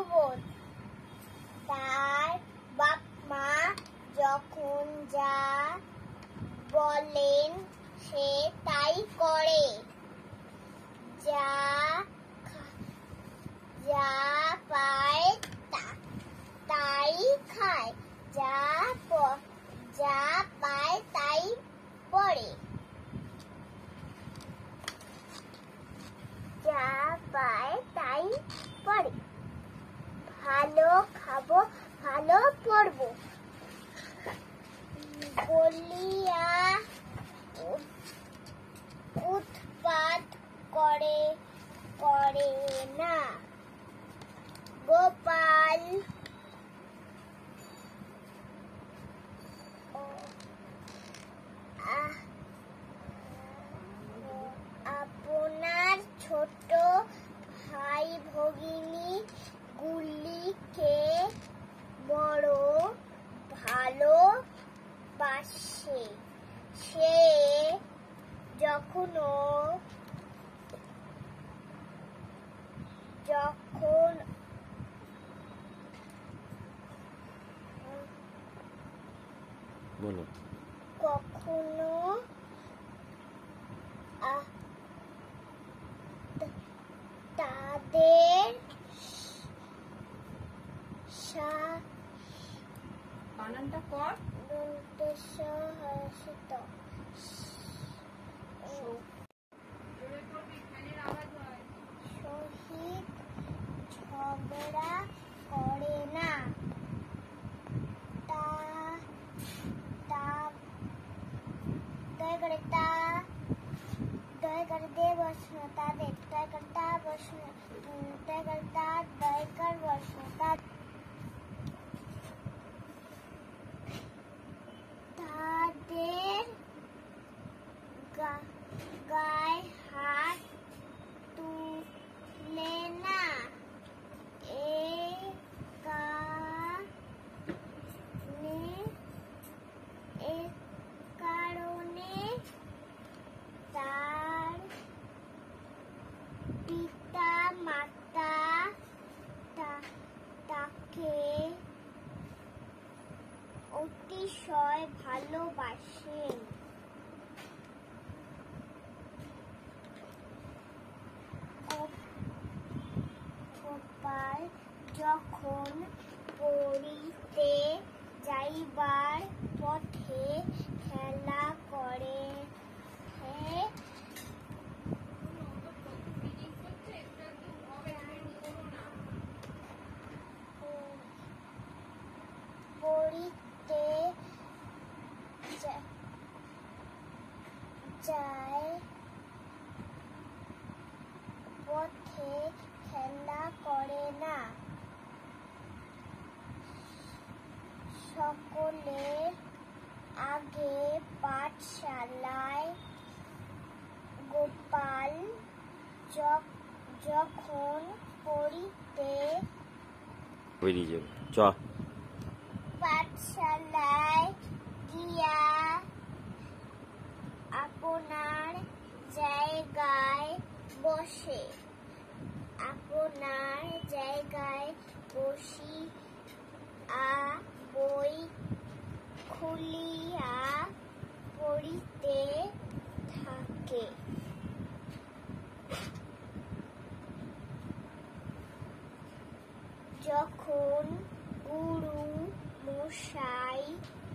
সুবোধ। তার বাপ মা যখন যা বলেন সে তাই করে, যা পায় তাই খায়, যা পায় তাই পড়ে, যা পায় তাই পড়ে। ভালো খাবো ভালো পড়বো বলিয়া উৎপাত করে না। গোপাল আপনার ছোট ভাই ভগিনী গুলিকে বড় ভালোবাসে। সে যখন কখনো তাদের বানানটা কর সহিত ঝগড়া করে না। তাদের গায়ে হাত তুলে না। এই কারণে তার পিতা মাতা তাকে অতিশয় ভালোবাসেন। গোপাল যখন পড়িতে যাইবার পথে খেলা করে পথে খেলা করে না। সকলের আগে পাঠশালায় গোপাল যখন পড়িতে পাঠশালায় গিয়া আপনার জায়গায় বসে। আপনার জায়গায় বসিয়া বই খুলিয়া পড়িতে থাকে। যখন গুরু মহাশয়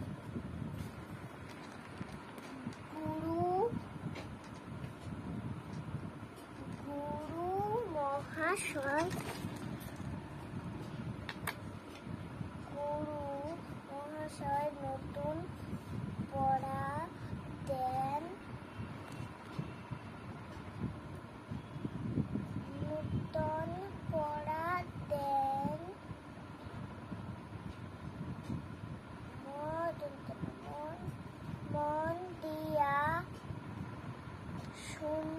নতুন পড়া দেন, মন দিয়া শুন